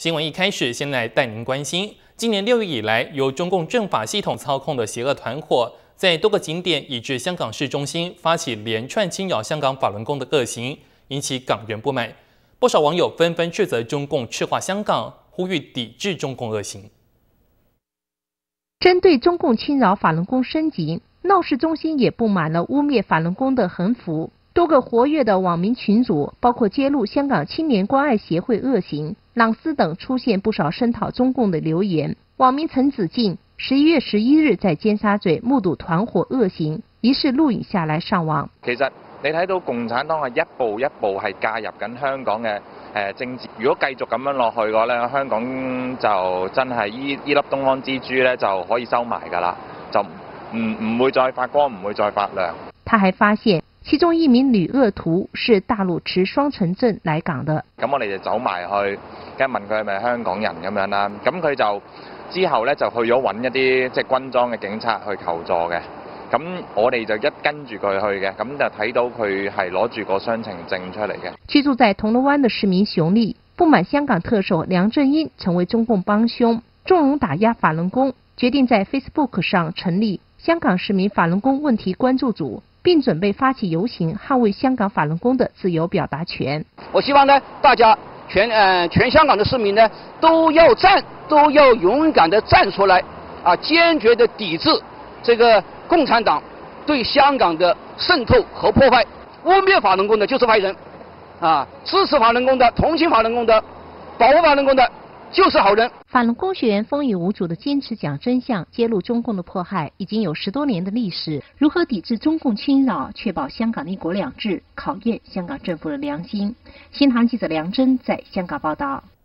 新闻一开始，先来带您关心，今年6月以来，由中共政法系统操控的邪恶团伙，在多个景点以至香港市中心发起连串侵扰香港法轮功的恶行，引起港人不满。不少网友纷纷斥责中共赤化香港，呼吁抵制中共恶行。 针对中共侵扰法轮功升级，闹市中心也布满了污蔑法轮功的横幅。多个活跃的网民群组，包括揭露香港青年关爱协会恶行、朗斯等，出现不少声讨中共的留言。网民陳子敬11月11日在尖沙咀目睹團伙惡行，於是錄影下來上網。 其實你睇到共產黨係一步一步係介入緊香港嘅政治，如果繼續咁樣落去嘅話咧，香港就真係依粒東方之珠咧就可以收埋㗎啦，就唔會再發光，唔會再發亮。 他還發現其中一名女惡徒是大陸持雙程證來港的。 咁我哋就走埋去，跟住問佢係咪香港人咁樣啦。咁佢就之後咧就去咗揾一啲即係軍裝嘅警察去求助嘅。咁我哋就一跟住佢去嘅，咁就睇到佢係攞住個雙程證出嚟嘅。 居住在銅鑼灣的市民熊麗不滿香港特首梁振英成為中共幫兇，縱容打壓法輪功，決定在 Facebook 上成立香港市民法輪功問題關注組，並準備發起遊行，捍衛香港法輪功的自由表達權。 我希望呢，大家全香港的市民呢，都要勇敢地站出來，堅決地抵制這個共產黨對香港的滲透和破壞。污蔑法輪功的就是壞人，支持法輪功的、同情法輪功的、保護法輪功的就是好人。 法輪功學員風雨無阻地堅持講真相，揭露中共的迫害，已經有10多年的歷史。如何抵制中共侵擾，確保香港的一國兩制，考驗香港政府的良心。新唐記者梁真在香港報道。